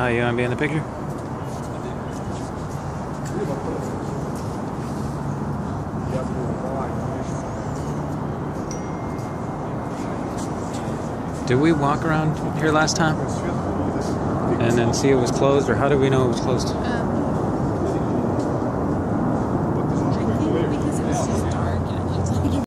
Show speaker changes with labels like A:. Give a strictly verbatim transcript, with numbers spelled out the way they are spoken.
A: Uh, you want to be in the picture? Did we walk around here last time? And then see it was closed, or how did we know it was closed?
B: Um.